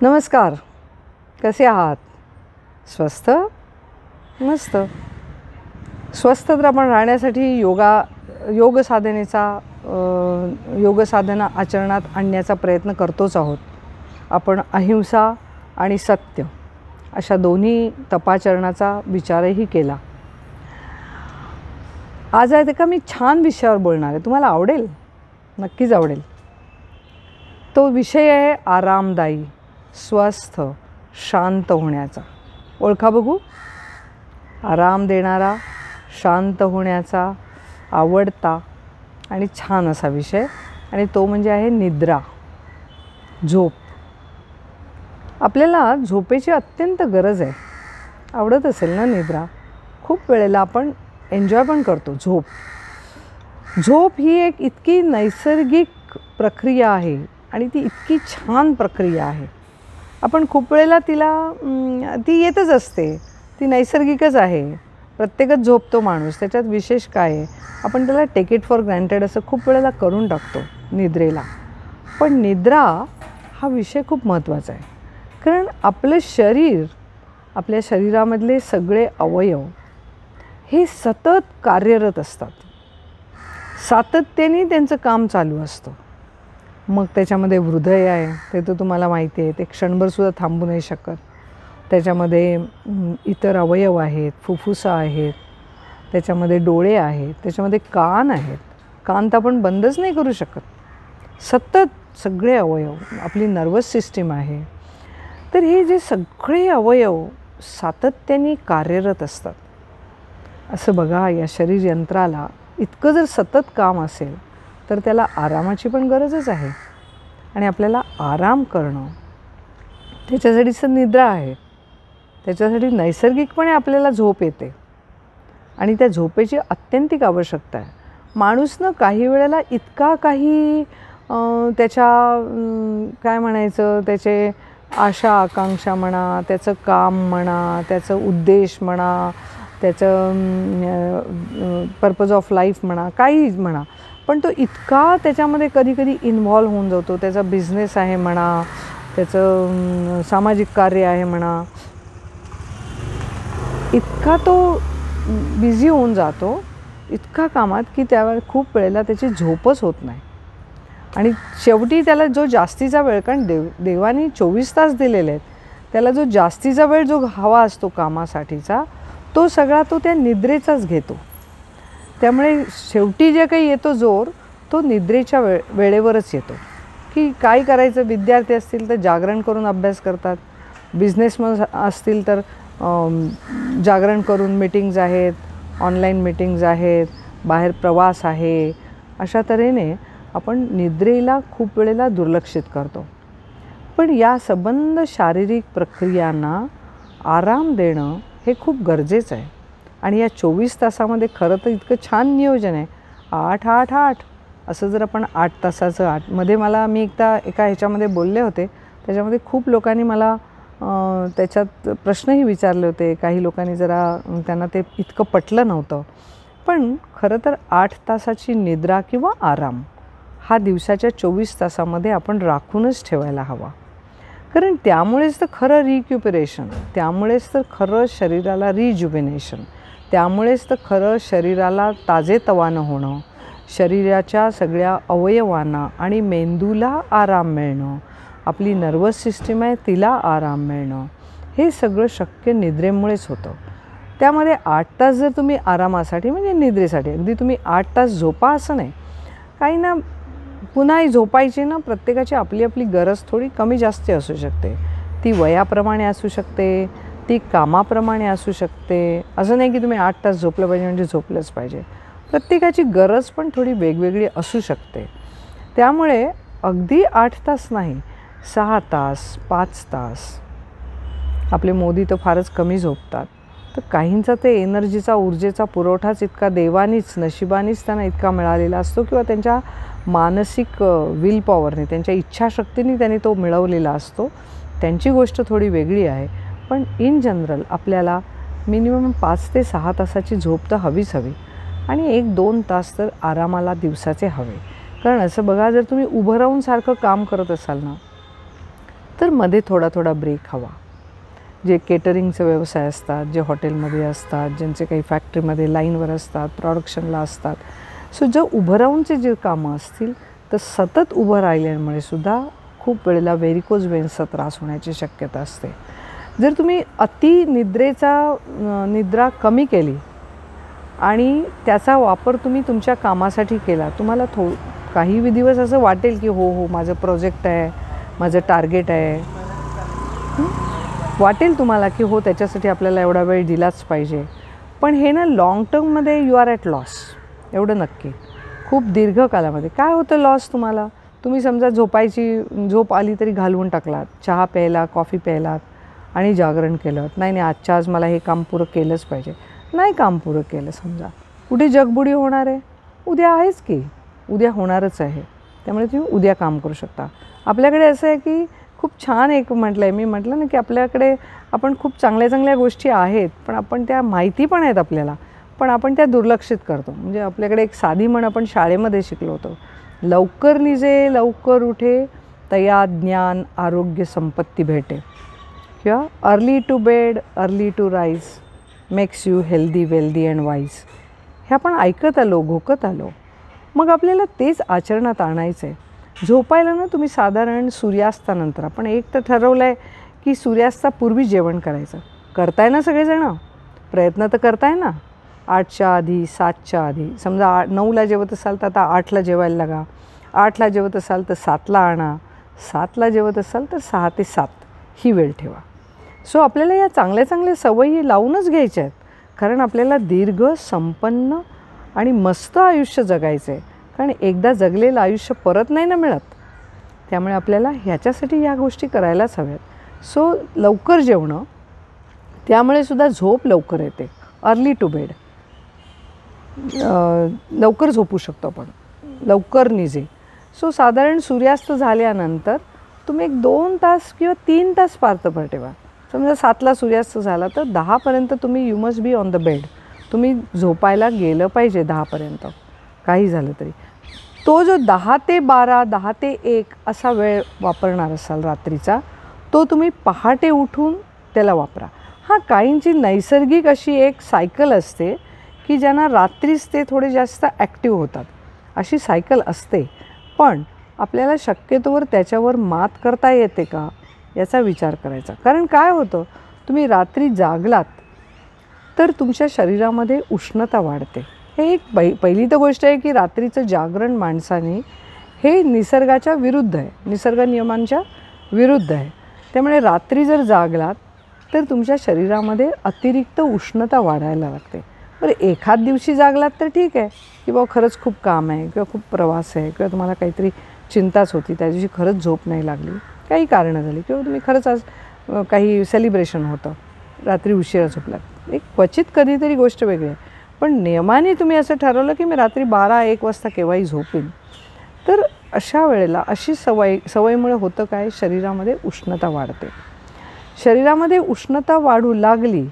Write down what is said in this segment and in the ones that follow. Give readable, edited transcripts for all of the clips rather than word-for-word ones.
नमस्कार. कसे आहात? स्वस्थ? मस्त. स्वस्थ तर आपण राहण्यासाठी योग साधना आचरणात आणण्याचा प्रयत्न करतोच आहोत. आपण अहिंसा आणि सत्य अशा दोन्ही तपाचरणाचा विचारही केला. आज आहे का मी छान विषयावर बोलणार आहे. तुम्हाला आवडेल? नक्कीच आवडेल. तो विषय आहे आरामदायी, स्वस्थ, शांत होण्याचा. ओळखा बघू. आराम देणारा, शांत होण्याचा, आवडता आणि छान असा विषय, आणि तो म्हणजे आहे निद्रा, झोप. आपल्याला झोपेची अत्यंत गरज आहे. आवडत असेल ना निद्रा? खूप वेळेला आपण एन्जॉय पण करतो झोप ही एक इतकी नैसर्गिक प्रक्रिया आहे आणि ती इतकी छान प्रक्रिया आहे. आपण खूप वेळेला ती येतच असते, ती नैसर्गिकच आहे. प्रत्येकच झोपतो माणूस, त्याच्यात विशेष काय आहे? आपण त्याला टेक इट फॉर ग्रँटेड असं खूप वेळेला करून टाकतो निद्रेला. पण निद्रा हा विषय खूप महत्त्वाचा आहे, कारण आपलं शरीर, आपल्या शरीरामधले सगळे अवयव हे सतत कार्यरत असतात. सातत्याने त्यांचं काम चालू असतं. मग त्याच्यामध्ये हृदय आहे, ते तर तुम्हाला माहिती आहे, ते क्षणभरसुद्धा थांबू नाही शकत. त्याच्यामध्ये इतर अवयव आहेत, फुफ्फुसं आहेत, त्याच्यामध्ये डोळे आहेत, त्याच्यामध्ये कान आहेत. कान तर आपण बंदच नाही करू शकत. सतत सगळे अवयव, आपली नर्वस सिस्टीम आहे. तर हे जे सगळे अवयव सातत्याने कार्यरत असतात. असं बघा, या शरीर यंत्राला इतकं जर सतत काम असेल तर त्याला आरामाची पण गरजच आहे. आणि आपल्याला आराम करणं, त्याच्यासाठीच निद्रा आहे. त्याच्यासाठी नैसर्गिकपणे आपल्याला झोप येते आणि त्या झोपेची अत्यंतिक आवश्यकता आहे. माणूस काही वेळेला इतका काही त्याच्या काय म्हणायचं, त्याचे आशा आकांक्षा म्हणा, त्याचं काम म्हणा, त्याचं उद्देश म्हणा, त्याचं पर्पज ऑफ लाईफ म्हणा, काही म्हणा, पण तो इतका त्याच्यामध्ये कधी कधी इन्व्हॉल्व होऊन जातो. त्याचा बिझनेस आहे म्हणा, त्याचं सामाजिक कार्य आहे म्हणा, इतका तो बिझी होऊन जातो, इतका कामात, की त्यावेळेस खूप वेळेला त्याची झोपच होत नाही. आणि शेवटी त्याला जो जास्तीचा वेळ, कारण देवाने 24 तास दिलेले आहेत, त्याला जो जास्तीचा वेळ जो हवा असतो कामासाठीचा, तो सगळा तो त्या निद्रेचाच घेतो. त्यामुळे शेवटी जे काही येतो जोर, तो निद्रेच्या वेळेवरच येतो. की काय करायचं? विद्यार्थी असतील तर जागरण करून अभ्यास करतात, बिझनेसमन असतील तर जागरण करून मीटिंग्ज आहेत, ऑनलाईन मीटिंग्ज आहेत, बाहेर प्रवास आहे. अशा तऱ्हेने आपण निद्रेला खूप वेळेला दुर्लक्षित करतो. पण या संबंध शारीरिक प्रक्रियांना आराम देणं हे खूप गरजेचं आहे. आणि या 24 तासामध्ये खरं तर इतकं छान नियोजन आहे. 8-8-8 असं जर आपण 8 तासाचं 8 मध्ये, मी एका ह्याच्यामध्ये बोलले होते, त्याच्यामध्ये खूप लोकांनी मला त्याच्यात प्रश्नही विचारले होते. काही लोकांनी त्यांना ते इतकं पटलं नव्हतं. पण खरं तर 8 तासाची निद्रा किंवा आराम हा दिवसाच्या 24 तासामध्ये आपण राखूनच ठेवायला हवा. कारण त्यामुळेच तर खरं रिक्युपरेशन, त्यामुळेच तर खरं शरीराला रिज्युबिनेशन, त्यामुळेच तर खरं शरीराला ताजेतवानं होणं, शरीराच्या सगळ्या अवयवांना आणि मेंदूला आराम मिळणं, आपली नर्वस सिस्टीम आहे तिला आराम मिळणं, हे सगळं शक्य निद्रेमुळेच होतं. त्यामध्ये 8 तास जर तुम्ही आरामासाठी, म्हणजे निद्रेसाठी अगदी तुम्ही 8 तास झोपा असं नाही. काही ना पुन्हा झोपायची ना, प्रत्येकाची आपली आपली गरज थोडी कमी जास्त असू शकते. ती वयाप्रमाणे असू शकते, ती कामाप्रमाणे असू शकते. असं नाही की तुम्ही 8 तास झोपलं पाहिजे म्हणजे झोपलंच पाहिजे. प्रत्येकाची गरज पण थोडी वेगवेगळी असू शकते. त्यामुळे अगदी 8 तास नाही, 6 तास, 5 तास. आपले मोदी तर फारच कमी झोपतात. तर काहींचा ते एनर्जीचा, ऊर्जेचा पुरवठाच इतका देवानीच, नशिबानीच त्यांना इतका मिळालेला असतो, किंवा त्यांच्या मानसिक विल पॉवरने, त्यांच्या इच्छाशक्तीने त्यांनी तो मिळवलेला असतो. त्यांची गोष्ट थोडी वेगळी आहे. पण इन जनरल आपल्याला मिनिमम 5 ते 6 तासाची झोप तर हवीच हवी. आणि 1-2 तास तर आरामाला दिवसाचे हवे. कारण असं बघा, जर तुम्ही उभं राहून सारखं काम करत असाल ना, तर मध्ये थोडा थोडा ब्रेक हवा. जे केटरिंगचे व्यवसाय असतात, जे हॉटेलमध्ये असतात, ज्यांचे काही फॅक्टरीमध्ये लाईनवर असतात, प्रोडक्शनला असतात, सो जर उभं राहूनचे जे कामं असतील तर सतत उभं राहिल्यामुळे सुद्धा खूप वेळेला व्हेरिकोज वेन्सचा त्रास होण्याची शक्यता असते. जर तुम्ही निद्रा कमी केली आणि त्याचा वापर तुम्ही तुमच्या कामासाठी केला, तुम्हाला काही दिवस असं वाटेल की हो माझं प्रोजेक्ट आहे, माझं टार्गेट आहे, वाटेल तुम्हाला की हो त्याच्यासाठी आपल्याला एवढा वेळ दिलाच पाहिजे. पण हे ना लाँग टर्ममध्ये यू आर ॲट लॉस, एवढं नक्की. खूप दीर्घकालामध्ये काय होतं लॉस तुम्हाला? तुम्ही समजा झोप आली तरी घालवून टाकलात, चहा प्यायला, कॉफी प्यायलात आणि जागरण केलं. नाही आजच्या आज मला हे काम पुरं केलंच पाहिजे. नाही काम पुरं केलं समजा, कुठे जगबुडी होणार आहे? उद्या आहेच की, उद्या होणारच आहे. त्यामुळे तुम्ही उद्या काम करू शकता. आपल्याकडे असं आहे की खूप छान एक मी म्हटलं ना की आपल्याकडे आपण खूप चांगल्या गोष्टी आहेत, पण आपण त्या माहिती पण आहेत आपल्याला, पण आपण त्या दुर्लक्षित करतो. म्हणजे आपल्याकडे एक साधी म्हण आपण शाळेमध्ये शिकलो होतो, लवकर निजे लवकर उठे तया ज्ञान आरोग्य संपत्ती भेटे, किंवा early to bed early to rise makes you healthy wealthy and wise. हे आपण ऐकत आलो, घोकत आलो. मग आपल्याला तेच आचरणात आणायचं आहे. झोपायला ना तुम्ही साधारण सूर्यास्तानंतर, आपण एक तर ठरवलं आहे की सूर्यास्तापूर्वी जेवण करायचं. करताय ना सगळेजणं? प्रयत्न तर करताय ना? 8च्या आधी, 7च्या आधी. समजा 9ला जेवत असाल तर आता 8ला जेवायला लागा. 8ला जेवत असाल तर 7ला आणा. 7ला जेवत असाल तर 6 ते 7 ही वेळ ठेवा. सो आपल्याला या चांगल्या सवयी लावूनच घ्यायच्या आहेत, कारण आपल्याला दीर्घ, संपन्न आणि मस्त आयुष्य जगायचं आहे. कारण एकदा जगलेलं आयुष्य परत नाही ना मिळत. त्यामुळे आपल्याला ह्याच्यासाठी या गोष्टी करायलाच हव्यात. सो लवकर जेवणं, त्यामुळे सुद्धा झोप लवकर येते. अर्ली टू बेड, लवकर झोपू शकतो आपण, लवकर निजे. सो साधारण सूर्यास्त झाल्यानंतर तुम्ही एक 2 तास किंवा 3 तास पार्तभर ठेवा. समजा 7ला सूर्यास्त झाला तर 10पर्यंत तुम्ही you must be on the bed. तुम्ही झोपायला गेलं पाहिजे 10पर्यंत, काही झालं तरी. तो जो 10 ते 12, 10 ते 1 असा वेळ वापरणार असाल रात्रीचा, तो तुम्ही पहाटे उठून त्याला वापरा. हां, काहींची नैसर्गिक अशी एक सायकल असते की ज्यांना रात्रीच ते थोडे जास्त ॲक्टिव्ह होतात, अशी सायकल असते. पण आपल्याला शक्यतोवर त्याच्यावर मात करता येते का याचा विचार करायचा. कारण काय होतं, तुम्ही रात्री जागलात तर तुमच्या शरीरामध्ये उष्णता वाढते. हे एक पहिली तर गोष्ट आहे की रात्रीचं जागरण माणसाने हे निसर्गाच्या विरुद्ध आहे, निसर्ग नियमांच्या विरुद्ध आहे. त्यामुळे रात्री जर जागलात तर तुमच्या शरीरामध्ये अतिरिक्त उष्णता वाढायला लागते. बरं, एखाद दिवशी जागलात तर ठीक आहे की बाबा खरंच खूप काम आहे किंवा खूप प्रवास आहे किंवा तुम्हाला काहीतरी चिंताच होती, त्या दिवशी खरंच झोप नाही लागली, काही कारणं झाली, किंवा तुम्ही खरंच आज काही सेलिब्रेशन होतं, रात्री उशिरा झोपलात, एक क्वचित कधीतरी गोष्ट वेगळी आहे. पण नियमाने तुम्ही असं ठरवलं की मी रात्री 12-1 वाजता केव्हाही झोपेन, तर अशा वेळेला अशी सवयीमुळे होतं काय, शरीरामध्ये उष्णता वाढते. शरीरामध्ये उष्णता वाढू लागली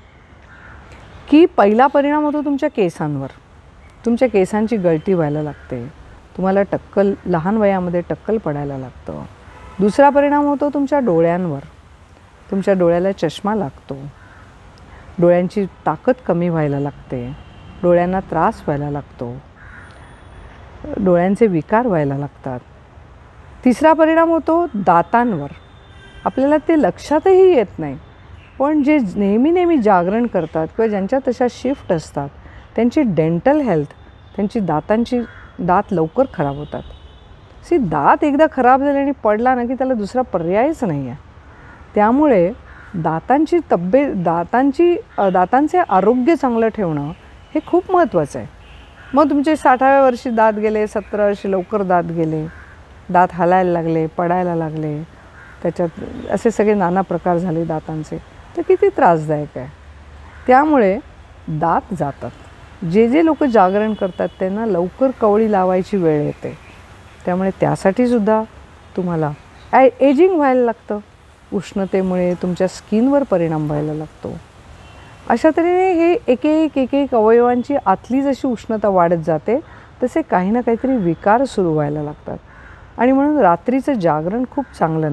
की पहिला परिणाम होतो तुमच्या केसांवर. तुमच्या केसांची गळती व्हायला लागते, तुम्हाला लहान वयामध्ये टक्कल पडायला लागतं. दुसरा परिणाम होतो तुमच्या डोळ्यांवर. तुमच्या डोळ्याला चष्मा लागतो, डोळ्यांची ताकद कमी व्हायला लागते, डोळ्यांना त्रास व्हायला लागतो, डोळ्यांचे विकार व्हायला लागतात. तिसरा परिणाम होतो दातांवर. आपल्याला ते लक्षातही येत नाही, पण जे नेहमी जागरण करतात किंवा ज्यांच्या तशा शिफ्ट असतात त्यांची डेंटल हेल्थ, त्यांची दात लवकर खराब होतात. दात एकदा खराब झाले आणि पडला ना की त्याला दुसरा पर्यायच नाही आहे. त्यामुळे दातांचे आरोग्य चांगलं ठेवणं हे खूप महत्त्वाचं आहे. मग तुमचे 60व्या वर्षी दात गेले, 17 वर्षी लवकर दात गेले, दात हलायला लागले, पडायला लागले, त्याच्यात असे सगळे नाना प्रकार झाले दातांचे, तर किती त्रासदायक आहे. त्यामुळे दात जातात. जे लोक जागरण करतात त्यांना लवकर कवळी लावायची वेळ येते. त्यामुळे त्यासाठीसुद्धा तुम्हाला एजिंग व्हायला लागतं. उष्णतेमुळे तुमच्या स्किनवर परिणाम व्हायला लागतो. अशा तऱ्हेने हे एक अवयवांची आतली जशी उष्णता वाढत जाते तसे काही ना काहीतरी विकार सुरू व्हायला लागतात. आणि म्हणून रात्रीचं जागरण खूप चांगलं नाही.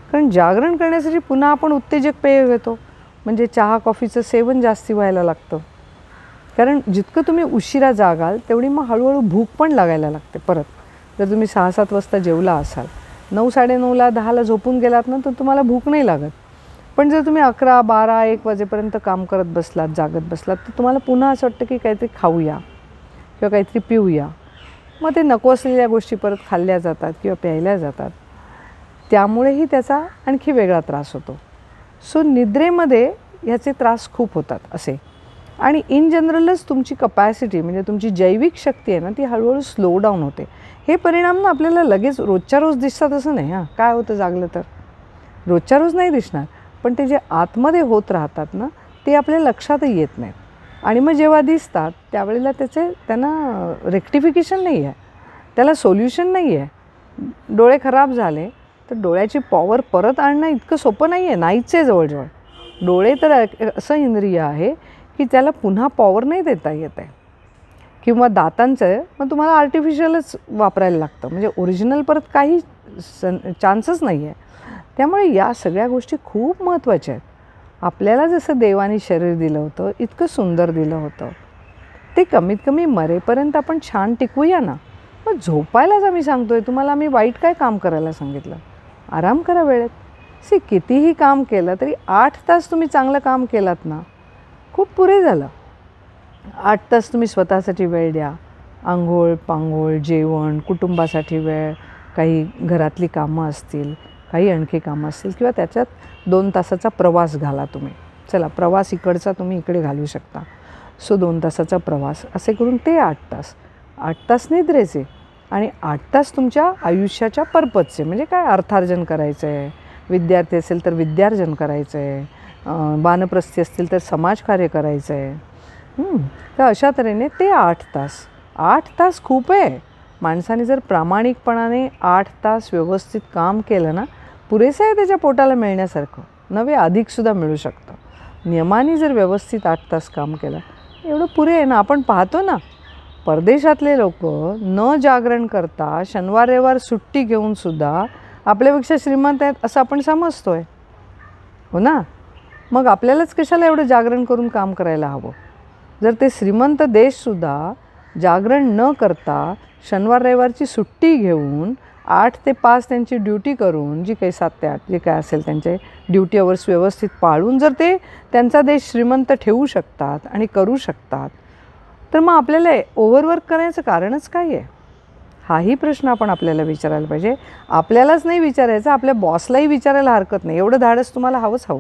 कारण जागरण करण्यासाठी पुन्हा आपण उत्तेजक पेय घेतो, म्हणजे चहा कॉफीचं सेवन जास्ती व्हायला लागतं. कारण जितकं तुम्ही उशिरा जागाल तेवढी मग हळूहळू भूक पण लागायला लागते परत. जर तुम्ही 6-7 वाजता जेवला असाल, 9-9:30ला 10ला झोपून गेलात ना, तर तुम्हाला भूक नाही लागत. पण जर तुम्ही 11, 12, 1 वाजेपर्यंत काम करत बसलात, जागत बसलात, तर तुम्हाला पुन्हा असं वाटतं की काहीतरी खाऊया किंवा काहीतरी पिऊया. मग ते नको असलेल्या गोष्टी परत खाल्ल्या जातात किंवा प्यायल्या जातात. त्यामुळेही त्याचा आणखी वेगळा त्रास होतो. सो निद्रेमध्ये ह्याचे त्रास खूप होतात असे. आणि इन जनरलच तुमची कपॅसिटी, म्हणजे तुमची जैविक शक्ती आहे ना, ती हळूहळू स्लो डाऊन होते. हे परिणाम ना आपल्याला लगेच रोजच्या रोज दिसतात असं नाही. काय होतं जागलं तर रोजच्या रोज नाही दिसणार, पण ते जे आतमध्ये होत राहतात ना, ते आपल्या लक्षातही येत नाहीत. आणि मग जेव्हा दिसतात त्यावेळेला त्यांना रेक्टिफिकेशन नाही आहे, त्याला सोल्युशन नाही आहे. डोळे खराब झाले तर डोळ्याची पॉवर परत आणणं इतकं सोपं नाही आहे, नाहीच आहे जवळजवळ. डोळे तर असं इंद्रिय आहे की त्याला पुन्हा पॉवर नाही देता येत आहे. किंवा दातांचं मग तुम्हाला आर्टिफिशियलच वापरायला लागतं, म्हणजे ओरिजिनल परत काही चान्सच नाही आहे. त्यामुळे या सगळ्या गोष्टी खूप महत्त्वाच्या आहेत. आपल्याला जसं देवाने शरीर दिलं होतं, इतकं सुंदर दिलं होतं, ते कमीत कमी मरेपर्यंत आपण छान टिकवूया ना. मग झोपायलाच आम्ही सांगतो आहे तुम्हाला, आम्ही वाईट काय काम करायला सांगितलं? आराम करा वेळेत. कितीही काम केलं तरी 8 तास तुम्ही चांगलं काम केलात ना, खूप पुरे झालं. 8 तास तुम्ही स्वतःसाठी वेळ द्या. अंघोळ पांघोळ, जेवण, कुटुंबासाठी वेळ, काही घरातली कामं असतील, काही आणखी कामं असतील, किंवा त्याच्यात 2 तासाचा प्रवास घाला तुम्ही. चला, प्रवास इकडचा तुम्ही इकडे घालू शकता. सो 2 तासाचा प्रवास असे करून ते 8 तास. 8 तास निद्रेचे आणि 8 तास तुमच्या आयुष्याच्या पर्पजचे, म्हणजे काय अर्थार्जन करायचं आहे. विद्यार्थी असेल तर विद्यार्जन करायचं आहे, वानप्रस्थी असतील तर समाजकार्य करायचं आहे. तर अशा तऱ्हेने ते 8 तास. 8 तास खूप आहे. माणसाने जर प्रामाणिकपणाने 8 तास व्यवस्थित काम केलं ना, पुरेसं आहे त्याच्या पोटाला मिळण्यासारखं. नवे अधिकसुद्धा मिळू शकतं. नियमाने जर व्यवस्थित 8 तास काम केलं, एवढं पुरे आहे ना. आपण पाहतो ना, परदेशातले लोक न जागरण करता शनिवार रविवार सुट्टी घेऊनसुद्धा आपल्यापेक्षा श्रीमंत आहेत असं आपण समजतो आहे, हो ना. मग आपल्यालाच कशाला एवढं जागरण करून काम करायला हवं? जर ते श्रीमंत देशसुद्धा जागरण न करता शनिवार रविवारची सुट्टी घेऊन 8 ते 5 त्यांची ड्युटी करून, जी काही 7 ते 8 जे काय असेल त्यांचे ड्युटी अवर्स व्यवस्थित पाळून जर ते त्यांचा देश श्रीमंत ठेवू शकतात आणि करू शकतात, तर मग आपल्याला ओव्हरवर्क करायचं कारणच काय आहे? हाही प्रश्न आपण आपल्याला विचारायला पाहिजे. आपल्यालाच नाही विचारायचं, आपल्या बॉसलाही विचारायला हरकत नाही. एवढं धाडस तुम्हाला हवंच हवं.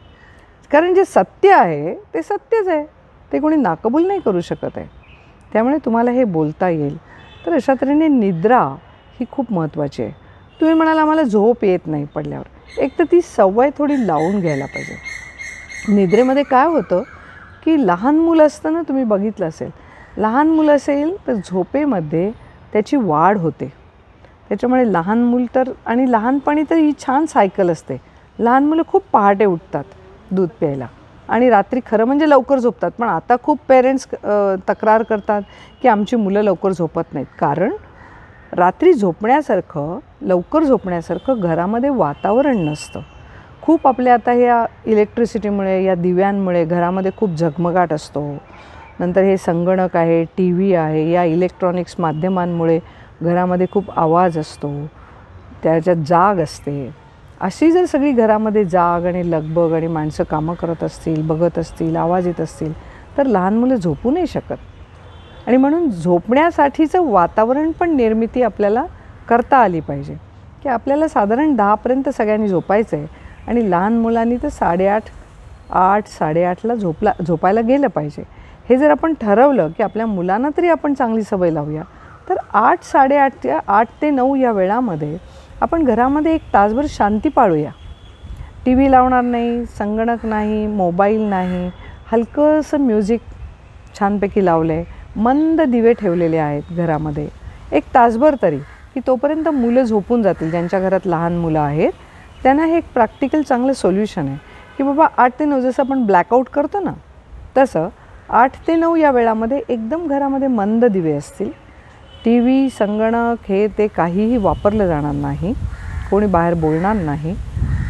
कारण जे सत्य आहे ते सत्यच आहे, ते कोणी नाकबूल नाही करू शकत आहे. त्यामुळे तुम्हाला हे बोलता येईल. तर अशा तऱ्हेने निद्रा ही खूप महत्त्वाची आहे. तुम्ही म्हणाल आम्हाला झोप येत नाही पडल्यावर, एक तर ती सवय थोडी लावून घ्यायला पाहिजे. निद्रेमध्ये काय होतं की लहान मुलं असताना तुम्ही बघितलं असेल, लहान मुलं असेल तर झोपेमध्ये त्याची वाढ होते. त्याच्यामुळे लहान मूल तर, आणि लहानपणी तर ही छान सायकल असते. लहान मुलं खूप पहाटे उठतात दूध प्यायला आणि रात्री खरं म्हणजे लवकर झोपतात. पण आता खूप पेरेंट्स तक्रार करतात की आमची मुलं लवकर झोपत नाहीत. कारण रात्री झोपण्यासारखं, लवकर झोपण्यासारखं घरामध्ये वातावरण नसतं. खूप आपल्या आता ह्या इलेक्ट्रिसिटीमुळे, या दिव्यांमुळे घरामध्ये खूप झगमगाट असतो. नंतर हे संगणक आहे, टी व्ही आहे, या इलेक्ट्रॉनिक्स माध्यमांमुळे घरामध्ये खूप आवाज असतो, त्याच्यात जाग असते. अशी जर सगळी घरामध्ये जाग आणि लगबग आणि माणसं कामं करत असतील, बघत असतील, आवाज येत असतील, तर लहान मुलं झोपू नाही शकत. आणि म्हणून झोपण्यासाठीचं वातावरण पण निर्मिती आपल्याला करता आली पाहिजे. की आपल्याला साधारण 10पर्यंत सगळ्यांनी झोपायचं आहे आणि लहान मुलांनी तर 8:30, 8, 8:30ला झोपायला गेलं पाहिजे. हे जर आपण ठरवलं की आपल्या मुलांना तरी आपण चांगली सवय लावूया, तर 8, 8:30 8 ते 9 या वेळामध्ये आपण घरामध्ये 1 तासभर शांती पाळूया. टी व्ही लावणार नाही, संगणक नाही, मोबाईल नाही, हलकंसं म्युझिक छानपैकी लावलं आहे, मंद दिवे ठेवलेले आहेत घरामध्ये 1 तासभर तरी, की तोपर्यंत मुलं झोपून जातील. ज्यांच्या घरात लहान मुलं आहेत त्यांना हे एक प्रॅक्टिकल चांगलं सोल्युशन आहे की बाबा 8 ते 9 जसं आपण ब्लॅकआउट करतो ना, तसं 8 ते 9 या वेळामध्ये एकदम घरामध्ये मंद दिवे असतील. टी व्ही, संगणक हे ते काहीही वापरलं जाणार नाही, कोणी बाहेर बोलणार नाही.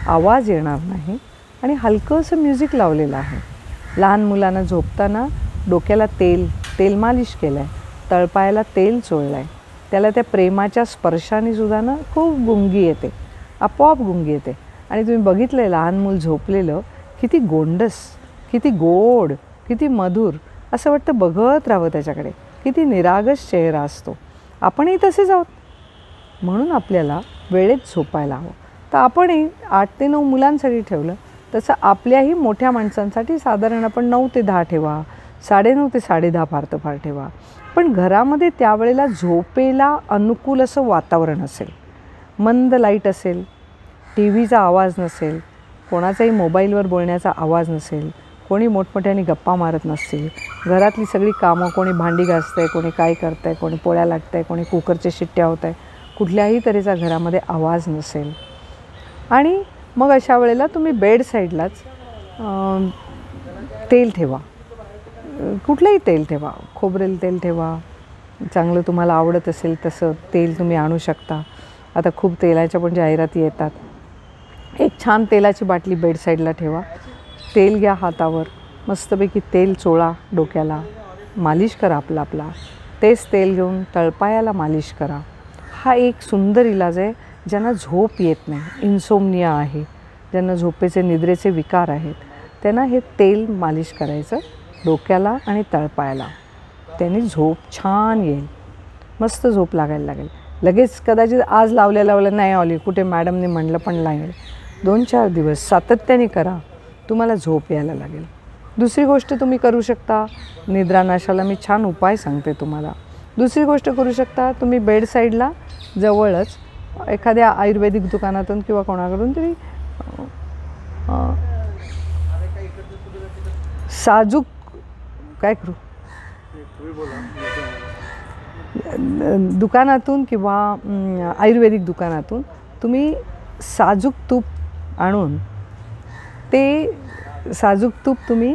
आवाज येणार नाही आणि हलकंसं म्युझिक लावलेलं आहे. लहान मुलांना झोपताना डोक्याला तेल मालिश केलं आहे, तळपायाला तेल चोळलं आहे. त्याला त्या प्रेमाच्या स्पर्शाने सुद्धा ना खूप गुंगी येते, आपोआप गुंगी येते. आणि तुम्ही बघितलं आहे लहान मूल झोपलेलं किती गोंडस, किती गोड, किती मधुर, असं वाटतं बघत राहावं त्याच्याकडे. किती निरागस चेहरा असतो. आपणही तसेच आहोत. म्हणून आपल्याला वेळेत झोपायला हवं. तर आपणही 8 ते 9 मुलांसाठी ठेवलं तसं आपल्याही मोठ्या माणसांसाठी साधारण आपण 9 ते 10 ठेवा, 9:30 ते 10:30 फार तर फार ठेवा. पण घरामध्ये त्यावेळेला झोपेला अनुकूल असं वातावरण असेल, मंद लाईट असेल, टी व्हीचा आवाज नसेल, कोणाचाही मोबाईलवर बोलण्याचा आवाज नसेल, कोणी मोठमोठ्याने गप्पा मारत नसतील, घरातली सगळी कामं, कोणी भांडी घासतं आहे, कोणी काय करतं आहे, कोणी पोळ्या लाटतं आहे, कोणी कुकरच्या शिट्ट्या होत आहे, कुठल्याही तऱ्हेचा घरामध्ये आवाज नसेल. आणि मग अशा वेळेला तुम्ही बेड साईडलाच तेल ठेवा. कुठलंही तेल ठेवा, खोबरेल तेल ठेवा, चांगलं तुम्हाला आवडत असेल तसं तेल तुम्ही आणू शकता. आता खूप तेलाच्या पण जाहिराती येतात. एक छान तेलाची बाटली बेड साईडला ठेवा. तेल घ्या हातावर, मस्तपैकी तेल चोळा डोक्याला, मालिश करा आपला. तेच तेल घेऊन तळपायाला मालिश करा. हा एक सुंदर इलाज आहे. ज्यांना झोप येत नाही, इन्सोम्निया आहे, ज्यांना झोपेचे निद्रेचे विकार आहेत, त्यांना हे तेल मालिश करायचं डोक्याला आणि तळपायाला. त्याने झोप छान येईल, मस्त झोप लागायला लागेल. लगेच कदाचित आज लावल्या नाही आली, कुठे मॅडमने म्हणलं पण लागेल. 2-4 दिवस सातत्याने करा, तुम्हाला झोप यायला लागेल. दुसरी गोष्ट तुम्ही करू शकता, निद्रानाशाला मी छान उपाय सांगते तुम्हाला. दुसरी गोष्ट करू शकता, तुम्ही बेड साईडला जवळच एखाद्या आयुर्वेदिक दुकानातून किंवा कोणाकडून तरी साजूक काय करू दुकानातून किंवा आयुर्वेदिक दुकानातून तुम्ही साजूक तूप आणून ते साजूक तूप तुम्ही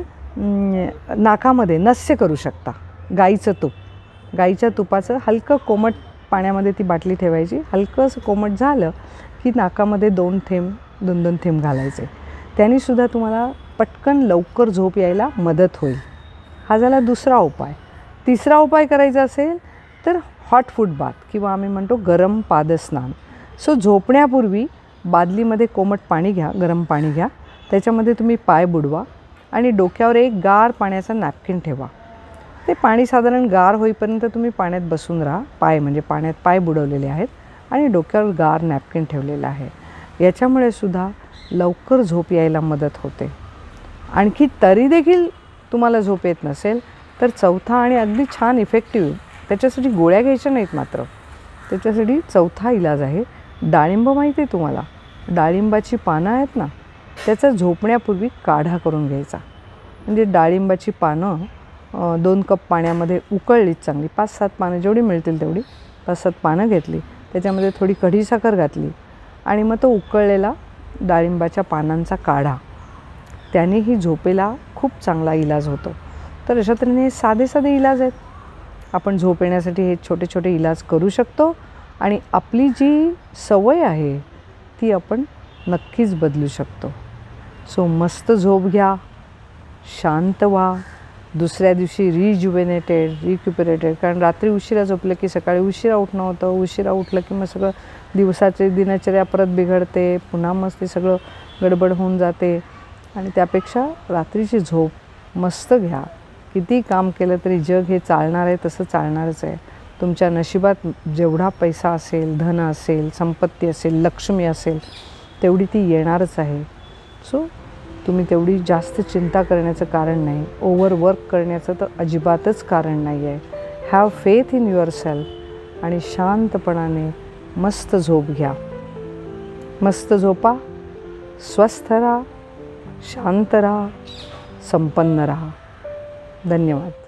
नाकामध्ये नस्य करू शकता. गाईचं तूप, गाईच्या तुपाचं हलकं कोमट पाण्यामध्ये ती बाटली ठेवायची. हलकंसं कोमट झालं की नाकामध्ये 2 थेंब घालायचे. त्यानेसुद्धा तुम्हाला पटकन लवकर झोप यायला मदत होईल. हा झाला दुसरा उपाय. तिसरा उपाय करायचा असेल तर हॉट फूट बाथ किंवा आम्ही म्हणतो गरम पादस्नान. झोपण्यापूर्वी बादलीमध्ये कोमट पाणी घ्या, गरम पाणी घ्या. त्याच्यामध्ये तुम्ही पाय बुडवा आणि डोक्यावर एक गार पाण्याचा नॅपकिन ठेवा. ते पाणी साधारण गार होईपर्यंत तुम्ही पाण्यात बसून राहा. पाण्यात पाय बुडवलेले आहेत आणि डोक्यावर गार नॅपकिन ठेवलेलं आहे. याच्यामुळे सुद्धा लवकर झोप यायला मदत होते. आणखी तरी देखील तुम्हाला झोप येत नसेल तर चौथा आणि अगदी छान इफेक्टिव्ह, त्याच्यासाठी गोळ्या घ्यायच्या नाहीत मात्र, त्याच्यासाठी चौथा इलाज आहे. डाळिंब माहिती आहे तुम्हाला? डाळिंबाची पानं आहेत ना, त्याचा झोपण्यापूर्वी काढा करून घ्यायचा. म्हणजे डाळिंबाची पानं 2 कप पाण्यामध्ये उकळलीत चांगली, 5-7 पानं जेवढी मिळतील तेवढी 5-7 पानं घेतली, त्याच्यामध्ये थोडी कढीसाखर घातली आणि मग तो उकळलेला डाळिंबाच्या पानांचा काढा, त्यानेही झोपेला खूप चांगला इलाज होतो. तर अशा तऱ्हेने हे साधे इलाज आहेत. आपण झोप येण्यासाठी हे छोटे इलाज करू शकतो आणि आपली जी सवय आहे ती आपण नक्कीच बदलू शकतो. मस्त झोप घ्या, शांत व्हा. दुसऱ्या दिवशी रिक्युपरेटेड, कारण रात्री उशिरा झोपलं की सकाळी उशिरा उठणं होतं. उशिरा उठलं की मग सगळं दिवसाची दिनचर्या परत बिघडते, पुन्हा मग ते सगळं गडबड होऊन जाते. आणि त्यापेक्षा रात्रीची झोप मस्त घ्या. किती काम केलं तरी जग हे चालणार आहे तसं चालणारच आहे. तुमच्या नशिबात जेवढा पैसा असेल, धन असेल, संपत्ती असेल, लक्ष्मी असेल, तेवढी ती येणारच आहे. तुम्ही तेवढी जास्त चिंता करण्याचं कारण नाही, ओव्हरवर्क करण्याचं तर अजिबातच कारण नाही आहे. हॅव फेथ इन युअरसेल्फ आणि शांतपणाने मस्त झोप घ्या. मस्त झोपा, स्वस्थ राहा, शांत राहा, संपन्न राहा. धन्यवाद.